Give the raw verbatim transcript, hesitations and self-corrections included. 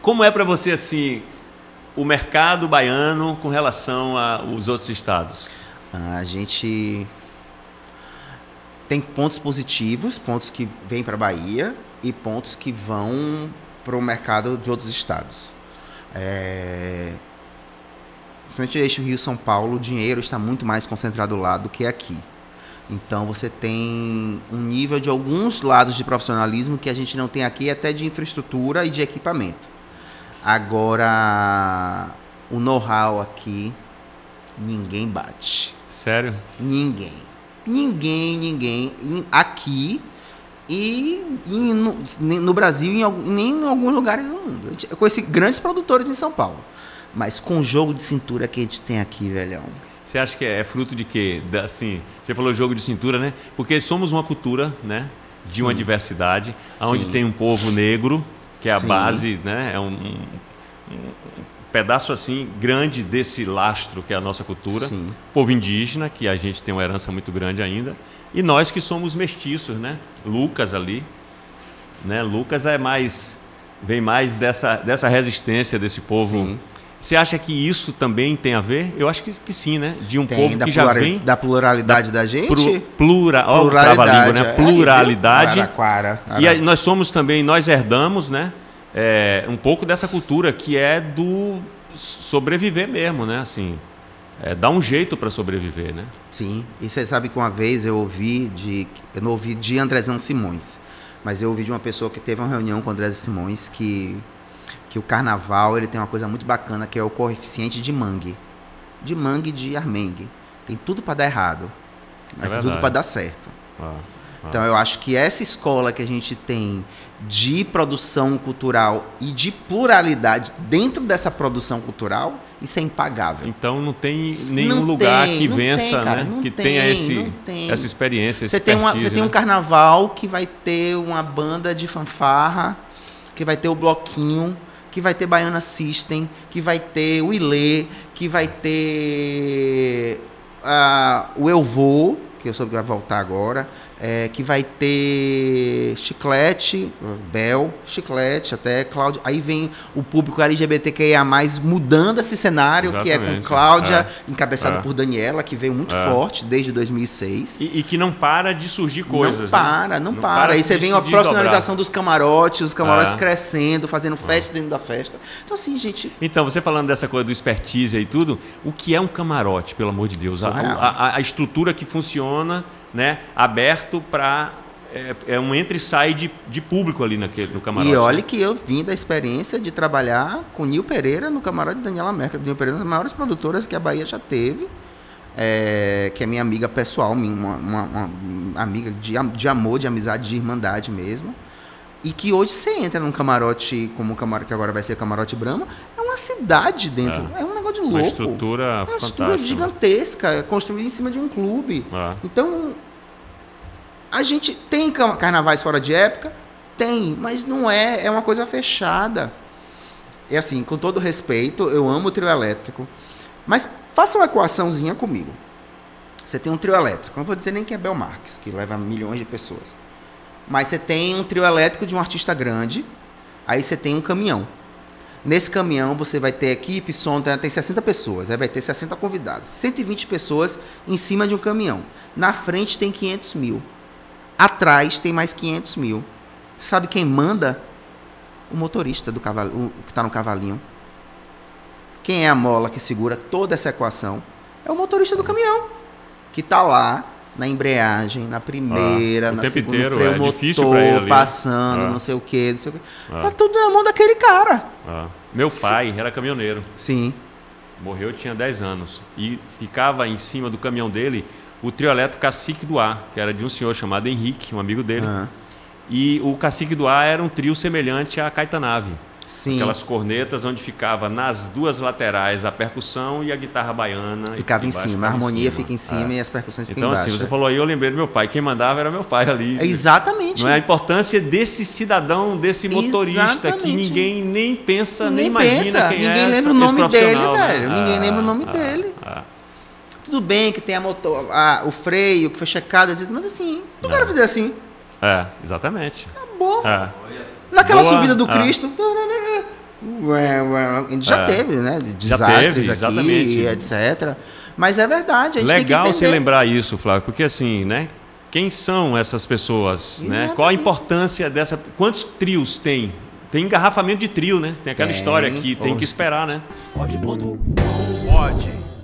como é para você assim o mercado baiano com relação aos outros estados? A gente tem pontos positivos, pontos que vêm para a Bahia e pontos que vão para o mercado de outros estados. É... Principalmente o eixo Rio-São Paulo, o dinheiro está muito mais concentrado lá do que aqui. Então você tem um nível de alguns lados de profissionalismo que a gente não tem aqui, até de infraestrutura e de equipamento. Agora, o know-how aqui, ninguém bate. Sério? Ninguém. Ninguém, ninguém. Aqui e, e no, no Brasil e em, nem em alguns lugares do mundo. Eu conheci grandes produtores em São Paulo. Mas com o jogo de cintura que a gente tem aqui, velhão. Você acha que é fruto de quê? Assim, você falou jogo de cintura, né? Porque somos uma cultura, né? De Sim. uma diversidade, onde Sim. tem um povo negro, que é a Sim. base, né? É um, um, um pedaço assim grande desse lastro que é a nossa cultura. Sim. Povo indígena, que a gente tem uma herança muito grande ainda. E nós que somos mestiços, né? Lucas ali. Né? Lucas é mais, vem mais dessa, dessa resistência desse povo. Sim. Você acha que isso também tem a ver? Eu acho que, que sim, né? De um tem, povo que já vem... Da pluralidade da, da gente? Plura, plura, pluralidade, língua, né? Pluralidade. Araraquara, Araraquara. E aí, nós somos também, nós herdamos, né? É, um pouco dessa cultura que é do sobreviver mesmo, né? Assim, é, dá um jeito para sobreviver, né? Sim. E você sabe que uma vez eu ouvi de... Eu não ouvi de Andrezão Simões, mas eu ouvi de uma pessoa que teve uma reunião com o Andrezão Simões que... que o carnaval ele tem uma coisa muito bacana que é o coeficiente de mangue. De mangue de armengue. Tem tudo para dar errado, mas é tem tudo para dar certo. Ah, ah. Então eu acho que essa escola que a gente tem de produção cultural e de pluralidade dentro dessa produção cultural, isso é impagável. Então não tem nenhum não lugar tem, que vença, tem, cara, né? Que tem, tenha esse, essa experiência, você tem, uma, você né? tem um carnaval que vai ter uma banda de fanfarra, que vai ter o bloquinho, que vai ter Baiana System, que vai ter o Ilê, que vai ter uh, o Eu Vou, que eu soube que vai voltar agora, é, que vai ter Chiclete, Bel, Chiclete, até Cláudia. Aí vem o público L G B T Q I A mais, mudando esse cenário, Exatamente. Que é com Cláudia, é. encabeçada é. por Daniela, que veio muito é. forte desde dois mil e seis. E, e que não para de surgir coisas. Não para, né? não, não para. para. Aí você vem a profissionalização dos camarotes, os camarotes é. crescendo, fazendo festa é. dentro da festa. Então assim, gente... Então, você falando dessa coisa do expertise e tudo, o que é um camarote, pelo amor de Deus? A, a, a estrutura que funciona... Né, aberto para é, é um entra e sai de, de público ali naquele, no camarote. E olha que eu vim da experiência de trabalhar com Nil Pereira no camarote de Daniela Merkel. Nil Pereira é uma das maiores produtoras que a Bahia já teve, é, que é minha amiga pessoal, uma, uma, uma amiga de, de amor, de amizade, de irmandade mesmo. E que hoje você entra num camarote como o camarote que agora vai ser o Camarote Brahma, é uma cidade dentro, é, é um negócio de louco. Uma estrutura é uma fantástica. estrutura gigantesca, é construída em cima de um clube. É. Então, a gente tem carnavais fora de época? Tem, mas não é, é uma coisa fechada. E assim, com todo respeito, eu amo o trio elétrico, mas faça uma equaçãozinha comigo. Você tem um trio elétrico, não vou dizer nem que é Bel Marques, que leva milhões de pessoas. Mas você tem um trio elétrico de um artista grande, aí você tem um caminhão. Nesse caminhão você vai ter equipe, som, tem sessenta pessoas, aí vai ter sessenta convidados. cento e vinte pessoas em cima de um caminhão. Na frente tem quinhentos mil. Atrás tem mais quinhentos mil. Sabe quem manda? O motorista do cavalo, o que está no cavalinho. Quem é a mola que segura toda essa equação? É o motorista do caminhão, que está lá na embreagem, na primeira, ah, na segunda, inteiro, freio é motor, passando, ah. não sei o quê, não sei o quê. Ah. Tá tudo na mão daquele cara. Ah. Meu pai Sim. era caminhoneiro. Sim. Morreu, tinha dez anos. E ficava em cima do caminhão dele o trio elétrico Cacique do Ar, que era de um senhor chamado Henrique, um amigo dele. Ah. E o Cacique do Ar era um trio semelhante à Caetanave. Sim. Aquelas cornetas onde ficava nas duas laterais a percussão e a guitarra baiana. Ficava em cima, a harmonia fica em cima é. e as percussões ficam então, embaixo. Então assim, você falou aí, eu lembrei do meu pai. Quem mandava era meu pai ali. É exatamente. Não é a importância desse cidadão, desse motorista exatamente. Que ninguém nem pensa, nem, nem imagina pensa. ninguém quem é. Ninguém lembra o nome dele, né? velho. Ah, ninguém lembra o nome ah, dele. Ah. Tudo bem que tem a motor, a, o freio que foi checado, mas assim, não quero fazer assim. É, exatamente. Acabou. É. Naquela Boa, subida do ah. Cristo. A gente já é. teve, né? Desastres já teve, aqui, etcétera. Mas é verdade. A gente Legal tem que você lembrar isso, Flávio, porque assim, né? Quem são essas pessoas? Né? Qual a importância dessa. Quantos trios tem? Tem engarrafamento de trio, né? Tem aquela tem. história que tem que esperar, né? Pode. Pode.